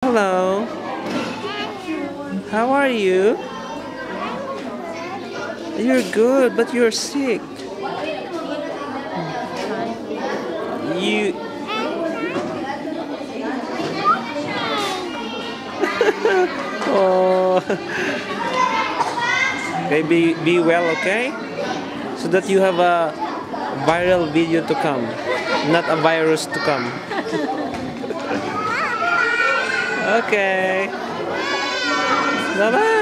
Hello. How are you? You're good, but you're sick. You. Oh. Okay, be well, okay? So that you have a viral video to come, not a virus to come. Okay. Bye bye.